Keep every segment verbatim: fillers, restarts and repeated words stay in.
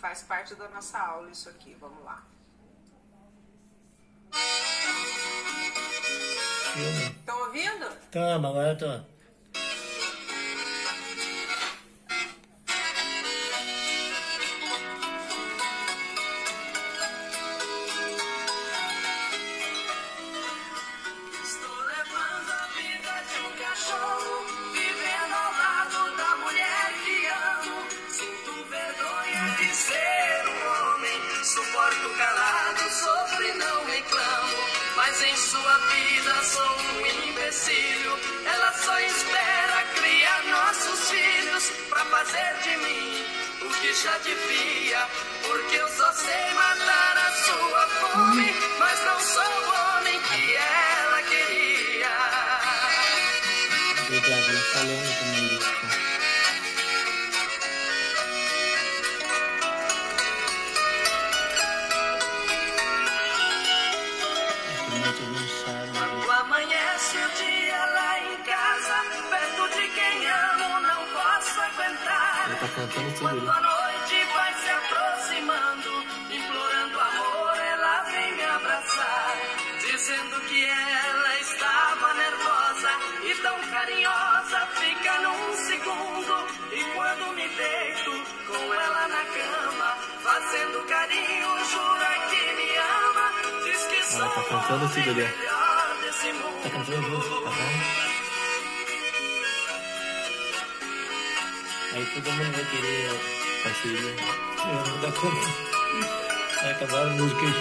faz parte da nossa aula isso aqui. Vamos lá. Estão ouvindo? Toma, agora eu tô. Ela só espera criar nossos filhos pra fazer de mim o que já devia, porque eu só sei matar a sua fome, mas não sou o homem que ela queria. Obrigado, ela falando também isso. Quando amanhece o dia lá em casa, perto de quem amo, não posso aguentar. Quando a noite vai se aproximando, implorando amor, ela vem me abraçar, dizendo que ela estava nervosa e tão carinhosa, fica num segundo. E quando me deito com ela na cama, fazendo carinho, jura que me ama, diz que sou ela tá cantando o esse homem bebê. melhor desse mundo. Tá cantando junto, tá bom? Aí todo mundo vai querer parceria. Eu não vou dar conta. Vai acabar a música aí.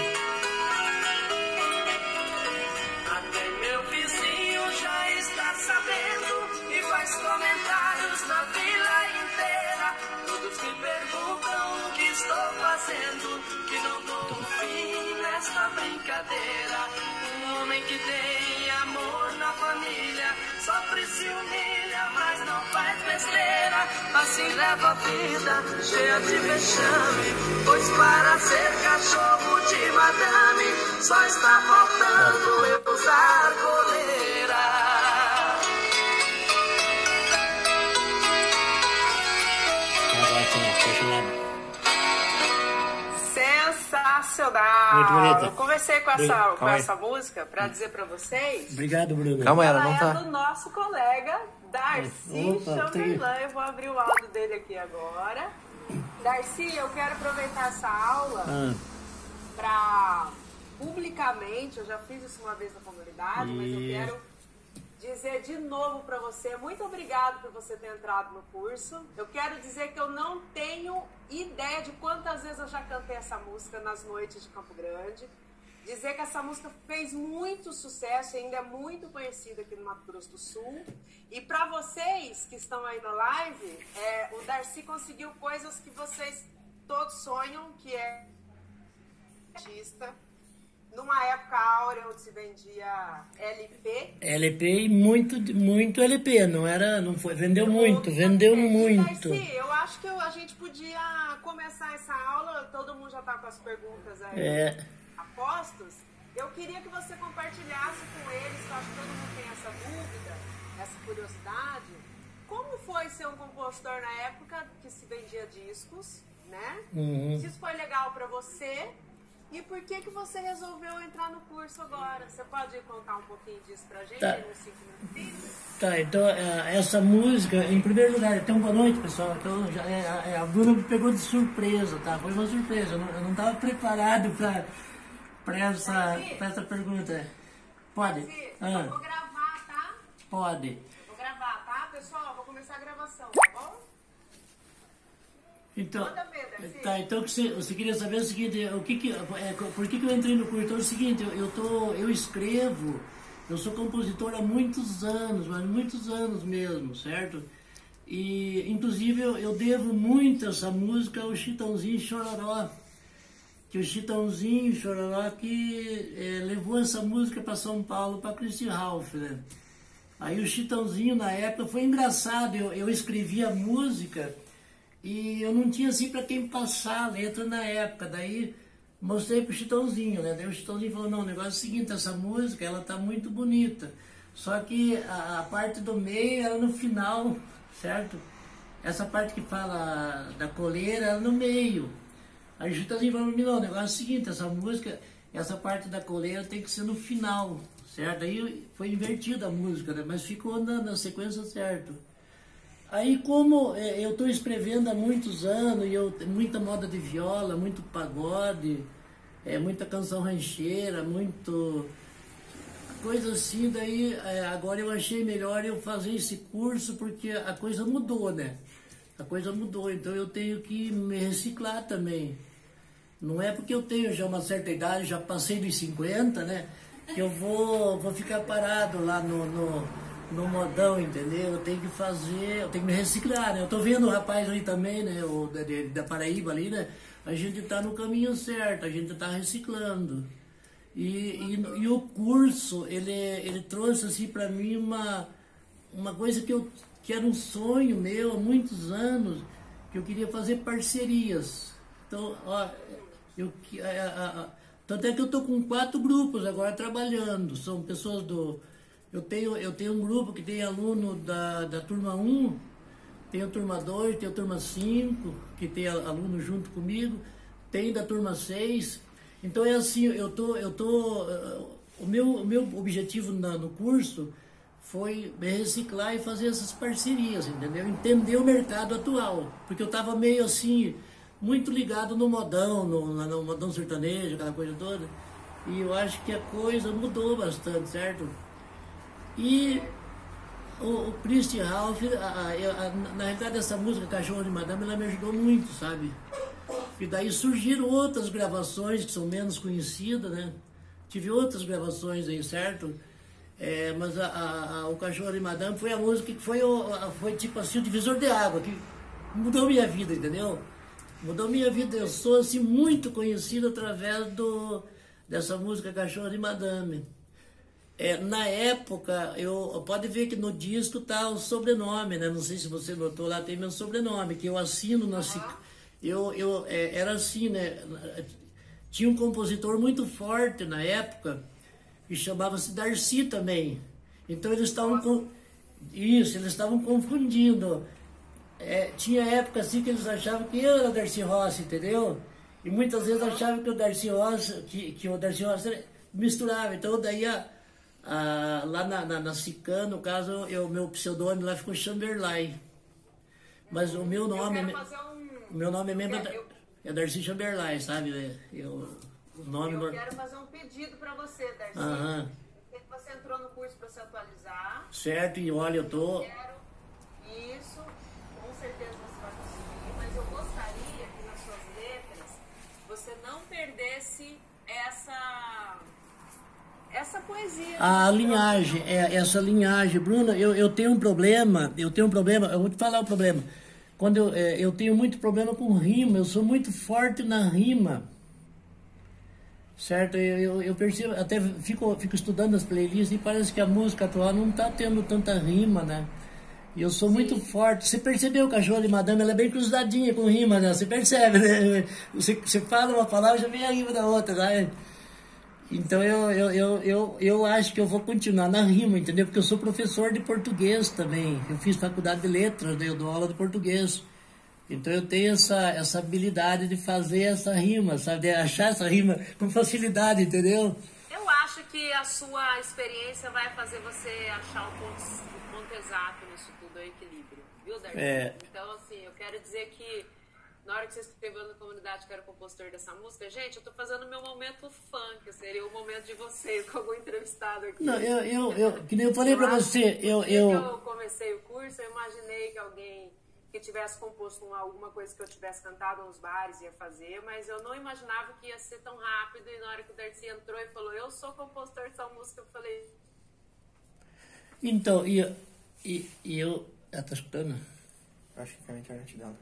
Até meu vizinho já está sabendo e faz comentários na vila inteira. Todos me perguntam o que estou fazendo, que não dou fim nesta brincadeira. Um homem que tem amor na família sofre, se humilha, mas não faz besteira. Assim leva a vida cheia de vexame, pois para ser cachorro de madame só está faltando eu usar coleira. Sensacional! Muito bonita. Eu conversei com essa, Calma com aí. essa música para dizer para vocês. Obrigado, Bruno. Calma, ela Ela não é tá. do nosso colega Darcy Opa, Chamberlain. Eu vou abrir o áudio dele aqui agora. Darcy, eu quero aproveitar essa aula Ah, para publicamente, eu já fiz isso uma vez na comunidade, mas eu E- quero dizer de novo para você, muito obrigado por você ter entrado no curso. Eu quero dizer que eu não tenho ideia de quantas vezes eu já cantei essa música nas noites de Campo Grande. Dizer que essa música fez muito sucesso e ainda é muito conhecida aqui no Mato Grosso do Sul. E para vocês que estão aí na live, é, o Darcy conseguiu coisas que vocês todos sonham, que é artista. Numa época áurea onde se vendia L P. L P e muito, muito L P, não era, não foi, vendeu muito, vendeu muito. Darcy, eu acho que a gente podia começar essa aula, todo mundo já está com as perguntas aí. É, Apostos, eu queria que você compartilhasse com eles, que eu acho que todo mundo tem essa dúvida, essa curiosidade. Como foi ser um compositor na época que se vendia discos, né? Uhum. Se isso foi legal para você e por que que você resolveu entrar no curso agora? Você pode contar um pouquinho disso pra gente, Tá. aí nos cinco minutinhos? Tá, então eh, essa música, em primeiro lugar, então boa noite, pessoal. Então, já, é, é, a Bruna me pegou de surpresa, tá? Foi uma surpresa, eu não, eu não estava preparado para para essa, pra essa pergunta. Pode? Sim, Ah, eu vou gravar, tá? pode. Eu vou gravar, tá, pessoal? Vou começar a gravação, tá bom? Então, Manda ver, Darcy. tá, então você, você queria saber o seguinte, o que que, é, por que que eu entrei no curso? Então é o seguinte, eu, eu, tô, eu escrevo, eu sou compositor há muitos anos, mas muitos anos mesmo, certo? E, inclusive, eu, eu devo muito essa música ao Chitãozinho Chororó, que o Chitãozinho Chororó que é, levou essa música para São Paulo, para Christy Ralph, né? Aí o Chitãozinho, na época, foi engraçado, eu, eu escrevi a música e eu não tinha assim para quem passar a letra na época, daí mostrei pro Chitãozinho, né? Daí o Chitãozinho falou, não, o negócio é o seguinte, essa música, ela tá muito bonita, só que a, a parte do meio era no final, certo? Essa parte que fala da coleira era no meio. Aí o Chitãozinho falou pra mim, não, o negócio é o seguinte, essa música, essa parte da coleira tem que ser no final, certo? Aí foi invertida a música, né? Mas ficou na, na sequência certa. Aí como é, eu estou escrevendo há muitos anos, e eu muita moda de viola, muito pagode, é, muita canção rancheira, muito coisa assim, daí é, agora eu achei melhor eu fazer esse curso porque a coisa mudou, né? A coisa mudou, então eu tenho que me reciclar também. Não é porque eu tenho já uma certa idade, já passei dos cinquenta, né? Que eu vou, vou ficar parado lá no, no, no modão, entendeu? Eu tenho que fazer, eu tenho que me reciclar, né? Eu tô vendo o rapaz ali também, né? O da, da Paraíba ali, né? A gente tá no caminho certo, a gente tá reciclando. E, e, e o curso, ele, ele trouxe assim para mim uma, uma coisa que, eu, que era um sonho meu há muitos anos, que eu queria fazer parcerias. Então, ó, eu, a, a, a, tanto é que eu estou com quatro grupos agora trabalhando, são pessoas do... Eu tenho, eu tenho um grupo que tem aluno da, da turma um, tem a turma dois, tem a turma cinco, que tem aluno junto comigo, tem da turma seis. Então é assim, eu tô, eu tô, o meu, o meu objetivo na, no curso foi me reciclar e fazer essas parcerias, entendeu? Entender o mercado atual, porque eu estava meio assim, muito ligado no modão, no, no modão sertanejo, aquela coisa toda, e eu acho que a coisa mudou bastante, certo? E o, o Christy Ralph, a, a, a, na realidade essa música Cachorro de Madame, ela me ajudou muito, sabe? E daí surgiram outras gravações que são menos conhecidas, né? Tive outras gravações aí, certo? É, mas a, a, a, o Cachorro de Madame foi a música que foi, o, a, foi tipo assim, o divisor de água, que mudou minha vida, entendeu? Mudou minha vida. Eu sou assim muito conhecido através do, dessa música Cachorro de Madame. É, na época, eu, pode ver que no disco tá o sobrenome, né? Não sei se você notou lá, tem meu sobrenome, que eu assino na... Eu, eu, é, era assim, né? Tinha um compositor muito forte na época, que chamava-se Darcy também. Então eles estavam com... Isso, eles estavam confundindo. É, tinha época assim que eles achavam que eu era Darcy Rossi, entendeu? E muitas vezes achavam que o Darcy Rossi, que, que o Darcy Rossi misturava. Então daí, a, a, lá na, na, na Sican, no caso, o meu pseudônimo lá ficou Chamberlain. Mas o meu nome... O meu nome é mesmo eu, é Darcy Chamberlain, sabe? Eu, o nome eu no... quero fazer um pedido para você, Darcy. Aham. Você entrou no curso para se atualizar. Certo, e olha, eu tô... Eu quero isso, com certeza você vai conseguir, mas eu gostaria que nas suas letras você não perdesse essa... essa poesia. A linhagem, é, essa linhagem. Bruna, eu, eu tenho um problema, eu tenho um problema, eu vou te falar o problema. Quando eu, é, eu tenho muito problema com rima, eu sou muito forte na rima, certo? Eu, eu, eu percebo, até fico, fico estudando as playlists e parece que a música atual não está tendo tanta rima, né? E eu sou Sim. muito forte. Você percebeu o Cachorro de Madame? Ela é bem cruzadinha com rima, né? Você percebe, né? Você, você fala uma palavra, já vem a rima da outra, né? Então eu, eu, eu, eu, eu acho que eu vou continuar na rima, entendeu? Porque eu sou professor de português também. Eu fiz faculdade de letras, né? Eu dou aula de português. Então eu tenho essa, essa habilidade de fazer essa rima, sabe? De achar essa rima com facilidade, entendeu? Eu acho que a sua experiência vai fazer você achar o ponto, o ponto exato nisso tudo, o equilíbrio. Viu, Darcy? É. Então, assim, eu quero dizer que na hora que você escreveu na comunidade que era o compositor dessa música, gente, eu tô fazendo o meu momento funk, seria o momento de vocês, com algum entrevistado aqui. Não, eu, eu, eu que nem eu falei eu pra você, eu... eu... eu... eu comecei o curso, eu imaginei que alguém que tivesse composto alguma coisa que eu tivesse cantado nos bares ia fazer, mas eu não imaginava que ia ser tão rápido, e na hora que o Darcy entrou e falou, eu sou compositor dessa música, eu falei... Então, e, e, e eu... Ela tá escutando? Acho que foi a internet dela.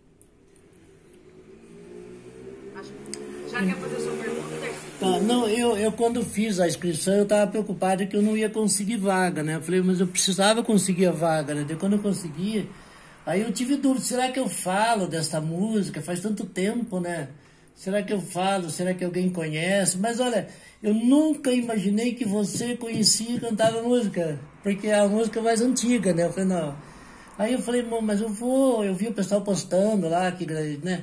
Já quer fazer a sua pergunta, Darcy? Tá, não, eu, eu quando fiz a inscrição, eu estava preocupado que eu não ia conseguir vaga, né? Eu falei, mas eu precisava conseguir a vaga, né? Daí quando eu consegui, aí eu tive dúvida, será que eu falo dessa música? Faz tanto tempo, né? Será que eu falo? Será que alguém conhece? Mas olha, eu nunca imaginei que você conhecia e cantava a música, porque é a música mais antiga, né? Eu falei, não. Aí eu falei, mas eu vou, eu vi o pessoal postando lá, que, né?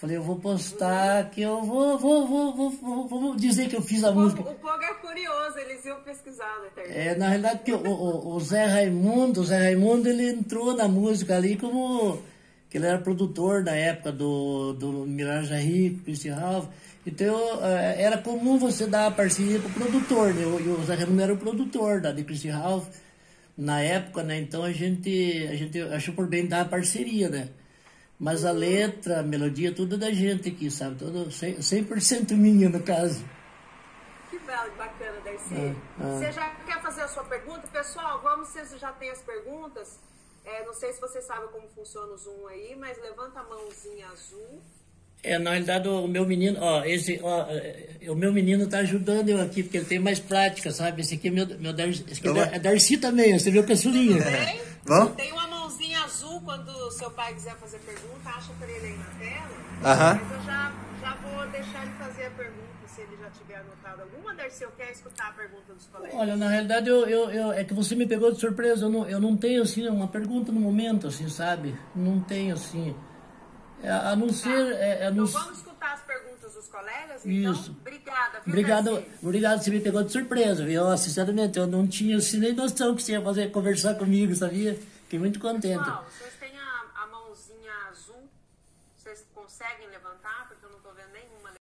Falei, eu vou postar que eu vou, vou, vou, vou, vou, vou dizer que eu fiz a o música. Povo, o povo é curioso, eles iam pesquisar na internet. É, na realidade, que o, o, o Zé Raimundo, o Zé Raimundo, ele entrou na música ali como... que ele era produtor na época do, do Mirage Rico, Christian Ralph. Então, era comum você dar a parceria para o produtor, né? E o Zé Raimundo era o produtor da, de Christian Ralph na época, né? Então, a gente, a gente achou por bem dar a parceria, né? Mas a letra, a melodia, tudo da gente aqui, sabe? Tudo cem por cento minha, no caso. Que belo, bacana, Darcy. Ah, ah. Você já quer fazer a sua pergunta? Pessoal, vamos, vocês já têm as perguntas. É, não sei se você sabe como funciona o Zoom aí, mas levanta a mãozinha azul. É, na realidade, o meu menino, ó, esse, ó, o meu menino tá ajudando eu aqui, porque ele tem mais prática, sabe? Esse aqui é meu, meu Darcy, esse aqui é Darcy também, você viu a caçulinha. Tem? Bom? Tem uma mãozinha azul quando o seu pai quiser fazer pergunta, acha para ele aí na tela. Aham. Mas eu já, já vou deixar ele fazer a pergunta, se ele já tiver anotado alguma. Darcy, eu quero escutar a pergunta dos colegas. Olha, na realidade, eu, eu, eu, é que você me pegou de surpresa, eu não, eu não tenho, assim, uma pergunta no momento, assim, sabe? Não tenho, assim, é, a não ser... É, a não... Então vamos escutar as perguntas dos colegas, então? Isso. Obrigada, viu, Obrigado, Darcy? obrigado, você me pegou de surpresa, viu? Ó, sinceramente, eu não tinha, assim, nem noção que você ia fazer, conversar comigo, sabia? Fiquei muito contente. Pessoal, vocês têm a, a mãozinha azul, vocês conseguem levantar? Porque eu não estou vendo nenhuma.